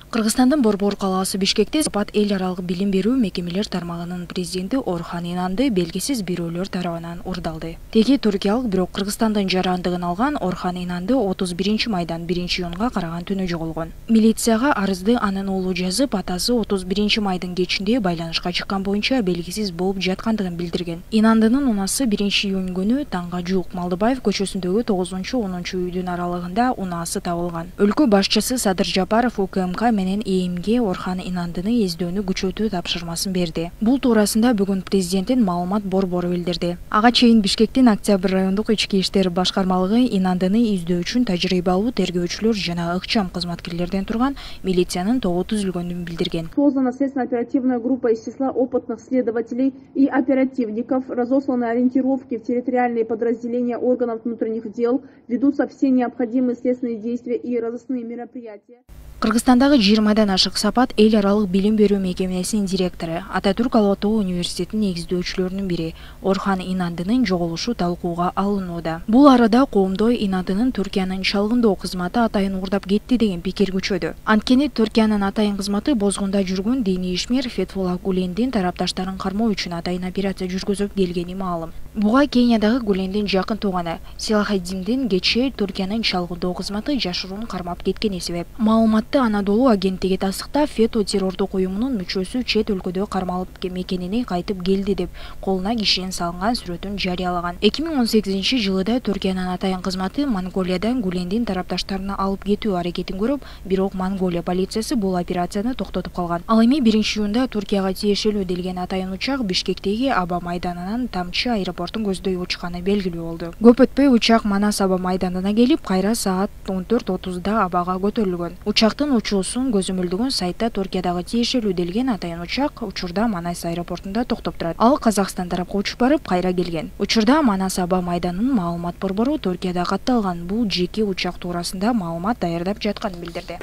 Кыргызстандын Борбор калаасы Бишкекте Сапат эл аралык билим берүү мекемелер тармагынын президенти Орхан Инанды белгисиз бирөөлөр тарабынан урдалды. Теги түркиялык бирок Кыргызстандын жарандыгын алган Орхан Инанды 31 майдан 1-июнга караган түнү жоголгон. Милицияга арызды анын уулу жазып, атасы 31 майдын кечинде байланышка чыккан боюнча белгисиз болуп жаткандыгын билдирген. Инандынын унасы 1-июнь күнү таңга жуук Малдыбаев көчөсүндөгү 9-10 үйдүн аралыгында унаасы табылган. Өлкө башчысы Садыр Жапаров УКМК менен ИИМге Орхан Инандыны издөөнү күчөтүү тапшырмасын берди. Бул туурасында бүгүн президенттин маалымат борбору билдирди. Ага чейин Бишкектин Октябрь райондук ички иштер башкармалыгы Инандыны издөө үчүн тажрыйбалуу тергөөчүлөр жана ыкчам кызматкерлерден турган милициянын тобу түзүлгөнүн билдирген. Создана следственно-оперативная группа из числа опытных следователей и оперативников, разосланы ориентировки в территориальные подразделения органов внутренних дел, ведутся все необходимые следственные действия и розыскные мероприятия. Кыргызстандагы 20-дан ашык Сапат эл аралык билим берүү мекемесинин директору, Ататүрк Ала Тоо университетинин негиздөөчүлөрүнүн бири Орхан Инандынын жоголушу талкууга алынууда. Бул арада коомдо Инандынын Түркиянын чалгындоо кызматы атайын уурдап кетти деген пикир күчөдү. Анткени Түркиянын атайын кызматы бозгунда жүргөн диний ишмер Фетхуллах Гулендин тарапташтарын кармоо үчүн атайын операция жүргүзүп келгени маалым. Буга Кениядагы Гулендин жакын тууганы Силахаддиндин кечээ Түркиянын чалгындоо кызматы жашыруун кармап кеткени себеп. Анадолу агенттиги тастыктап, Фето террордук уюмунун мүчөсү чет өлкөдө кармалып мекенине кайтып келди деп колуна кишинин салынган сүрөтүн жарыялаган. 2018-жылыда Түркиянын атайын кызматы Монголиядан Гулендин тарапташтарына алып кетүү аракетин көрүп, бирок Монголия полициясы бул операцияны токтотуп калган. Ал эми 1-июнда Түркияга тиешелүү делген атайын учак Бишкектеги Аба майданынан Тамчы аэропортун көздөй учканы белгилүү болду. Көп өтпөй учак Манас Аба майданына келип, кайра саат 14:30 Абага көтөрүлгөн. Учактын учуусун көзөмөлдөгөн сайтта Түркиядагы тиешелүү делген атайын учак учурда Манас аэропортунда токтоп турат. Ал Казакстан тарапка учуп барып, кайра келген. Учурда Манас Аба майданынын маалымат борбору Түркияда катталган бул жеке учак туурасында маалымат даярдап жатканын билдирди.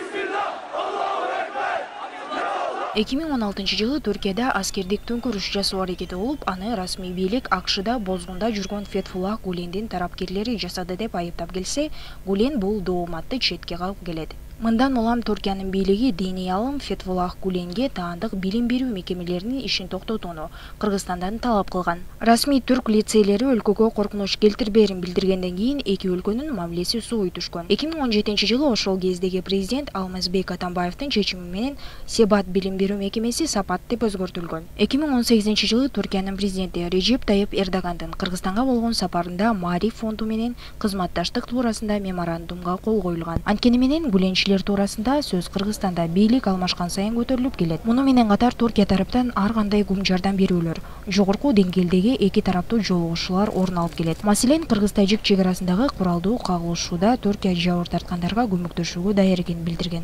2016-жылы Түркияда аскердик төңкөрүш жасоо аракети болуп, аны расмий бийлик АКШда бозгунда жүргөн Фетхуллах Гулендин тарапкерлери жасады деп айыптап келсе, Гулен бул дооматты четке кагып келет. Мындан улам Түркиянын бийлиги диний алым Фетхуллах Гуленге таандык билим берүү мекемелеринин ишин токтотууну Кыргызстандан талап кылган. Расмий түрк лицейлери өлкөгө коркунуч келтирбээрин билдиргенден кийин эки өлкөнүн мамилеси сууй түшкөн. 2017-жылы ошол кездеги президент Алмазбек Атамбаевдин чечими менен Себат билим берүү мекемеси Сапат деп өзгөртүлгөн. 2018-жылы Түркиянын президенти Режеп Тайып Эрдогандын Кыргызстанга болгон сапарында Маариф фонду менен кызматташтык туурасында меморандумга кол коюлган. Анткени менен Гуленчилер туурасында сөз Кыргызстанда бийлик алмашкан сайын көтөрүлүп келет. Муну менен катар Түркия тараптан ар кандай гум жардам берүүлөр, жогорку деңгээлдеги эки тараптуу жолугушуулар орун алып келет. Маселен, Кыргыз-Тажик чек арасындагы куралдуу кагылышууда Түркия жабыр тарткандарга көмөктөшүүгө даяр экенин билдирген.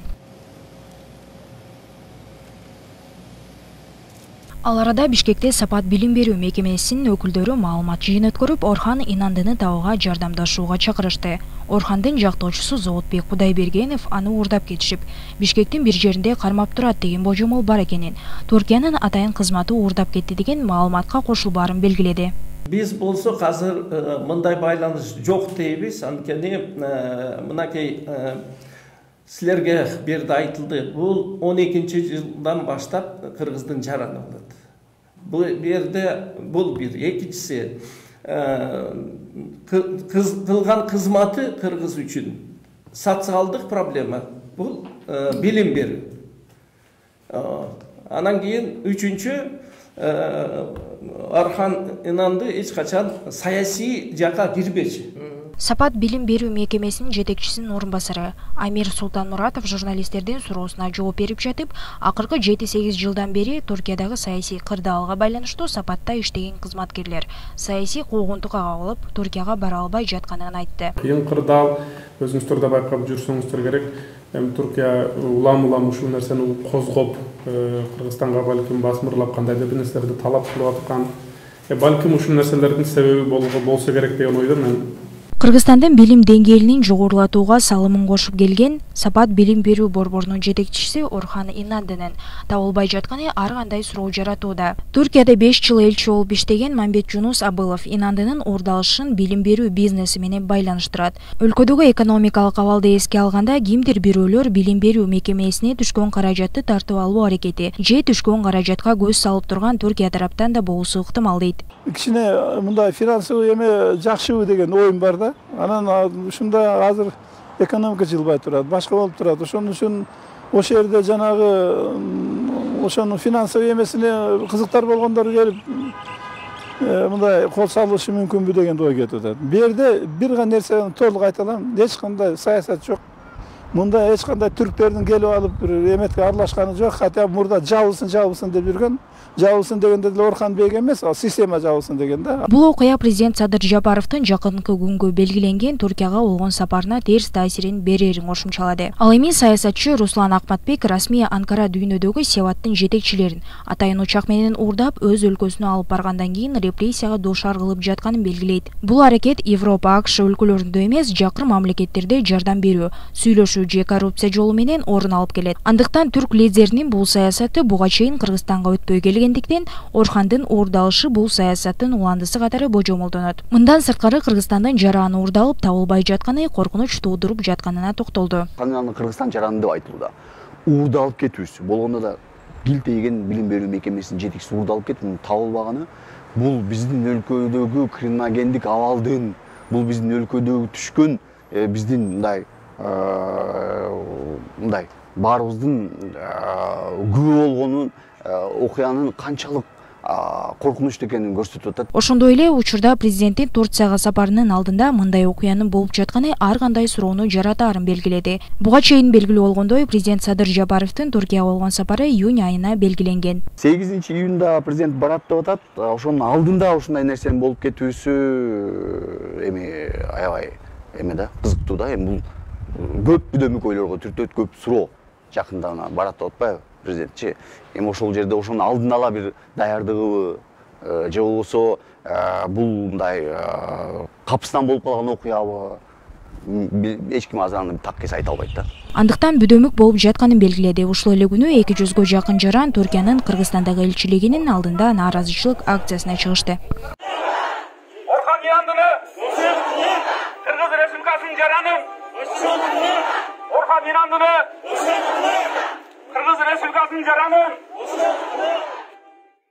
Ал арада Бишкекте Сапат билим берүү мекемесинин өкүлдөрү маалымат жыйын өткөрүп, Орхан Инандыны табууга жардамдашууга чакырышты. Орхандын жактоочусу Зоотбек Кудайбергенов аны уурдап кетишип, Бишкектин бир жеринде кармап турат деген божомол бар экенин, Түркиянын атайын кызматы уурдап кетти деген маалыматка кошулбаарын белгиледи. Биз болсо азыр мындай байланыш жок дейбиз, анткени мынакей силерге берде айтылды. Бул 12-жылдан баштап Кыргыздын жараны болот. Бул бир. Экинчиси, кылган кызматы Кыргыз үчүн социалдык проблема. Бул билим берүү. Анан кийин үчүнчү, Орхан Инанды эч качан саясий жакка кирбечи. Сапат билим берүү мекемесинин жетекчисинин орун басары Амир Султанмуратов журналисттердин суроосуна жооп берип жатып, акыркы 7-8 жылдан бери Түркиядагы саясий кырдаалга байланыштуу Сапатта иштеген кызматкерлер саясий куугунтукка кабылып, Түркияга бара албай жатканын айтты. Кийин кырдаал өзүңүздөр да байкап жүрсөңүздөр керек. Түркия улам ушул нерсени козгоп, Кыргызстанга балким басмырлап кандайдыр бир нерселерди талап кылып аткан. Балким ушул нерселердин себеби болсо керек деген ойдомун. Кыргызстандын билим деңгээлин жогорулатууга салымын кошуп келген Сапат билим берүү борборунун жетекчиси Орхан Инандынын табылбай жатканы ар кандай суроо жаратууда. Түркияда 5 жыл элчи болуп иштеген Мамбет Жунус Абылов Инандынын ордалышын билим берүү бизнеси менен байланыштырат. Өлкөдөгү экономикалык абалды эске алганда кимдир бирөөлөр билим берүү мекемесине түшкөн каражатты тартып алуу аракети же түшкөн каражатка көз салып турган Түркия тараптан да болушу ыктымал дейт. Кичине мындай финансовый эме жакшыбы деген оюм бар да. Анан ушунда азыр экономика жылбай турат, башка болуп турат. Ошон үчүн ошол жерде жанагы ошонун финансовый эмесине кызыктар болгондор келип мындай кол салышы мүмкүнбү деген ой кетип атат. Бу жерде бир гана нерсени толук айта алам, эч кандай саясат жок. Мында эч кандай түрктөрдүн келип алып бир эметке аралашканы жок. Хотя мурда жабылсын деп жүргөн. Жабылсын дегенде деле Орхан Бек эмес, ал система жабылсын деген да. Бул окуя президент Садыр Жапаровдун жакынкы күнгө белгиленген Түркияга болгон сапарына терс таасирин берерин кошумчалады. Ал эми саясатчы Руслан Акматбек расмий Анкара дүйнөдөгү Севаттын жетекчилерин атайын учак менен уурдап өз өлкөсүнө алып баргандан кийин репрессияга дуушар кылып жатканын белгилейт. Бул аракет Европа, АКШ өлкөлөрүндө эмес, жакын мамлекеттерде жардам берүү, сүйлөшүү же коррупция жолу менен орун алып келет. Андыктан түрк лидеринин бул саясаты буга чейин Кыргызстанга өтпөй келгендиктен Орхандын уурдалышы бул саясаттын уландысы катары божомолдонот. Мындан сырткары Кыргызстандын жараны уурдалып табылбай жатканы коркунуч туудуруп жатканына токтолду. Кыргызстан жараны деп айтылууда. Уурдалып кетүүсү болгондо да килтейген билим берүү мекемесинин жетекчиси уурдалып кетип, табылбаганы бул биздин өлкөдөгү криминогендик абалдын, бул биздин өлкөдөгү түшкөн биздин мындай баарыбыздын күбө болгонун окуянын канчалык коркунучтуу экенин көрсөтүп атат. Ошондой эле учурда президенттин Турцияга сапарынын алдында мындай окуянын болуп жатканы ар кандай суроону жаратаарын белгиледи. Буга чейин белгилүү болгондой, президент Садыр Жапаровдун Түркияга болгон сапары июнь айына белгиленген. 8-июнда президент барат деп атат. Ошонун алдында ушундай нерсенин болуп кетүүсү аябай да, кызыктуу да. Эми бул көп дөмөкөйлөргө түртөт, көп суроо. Жакында барат деп атпайбы президентчи? Эми ошол жерде ошонун алдын ала бир даярдыгыбы же болбосо бул мындай капысынан болуп калган окуябы, эч ким азыр аны так эс айта албайт да. Андыктан бүдөмүк болуп жатканын белгиледи. Ушул эле күнү 200гө жакын жаран Түркиянын Кыргызстандагы элчилигинин алдында нааразычылык акциясына чыгышты. Орхан Инандыны Кыргыз Республикасынын жараны Орхан Инандыны Кыргыз Республикасынын жараны